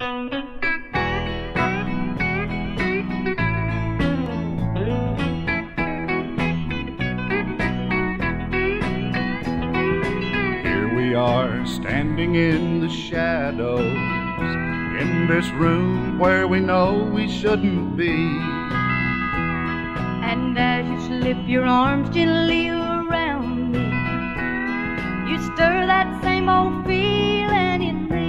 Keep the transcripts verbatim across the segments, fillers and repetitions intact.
Here we are standing in the shadows, in this room where we know we shouldn't be. And as you slip your arms gently around me, you stir that same old feeling in me.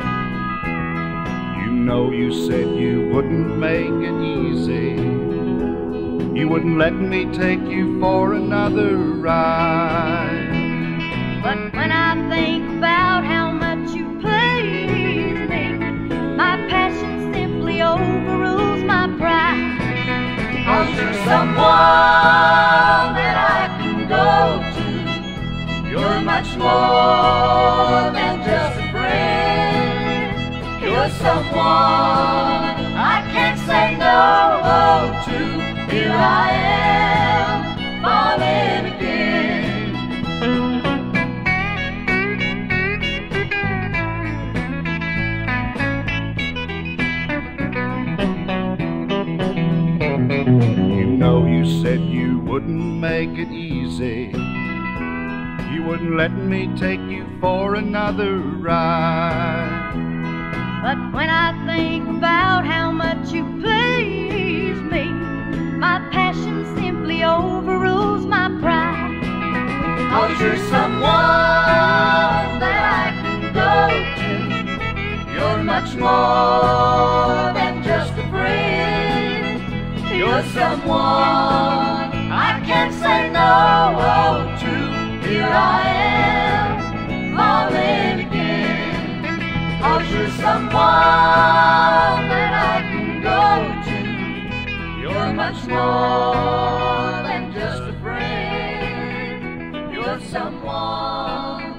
You know you said you wouldn't make it easy. You wouldn't let me take you for another ride. But when I think about how much you please me, my passion simply overrules my pride. 'Cause you're someone that I can go to. You're much more than just a friend. You're someone I can't say no to. Here I am, falling again. You know you said you wouldn't make it easy. You wouldn't let me take you for another ride. But when I think about how much you please me, my passion simply overrules my pride. 'Cause you're someone that I can go to. You're much more than just a friend. You're someone I can't say no to. Here I am, falling again. 'Cause you're someone that I can go to. You're much more than just a friend. You're someone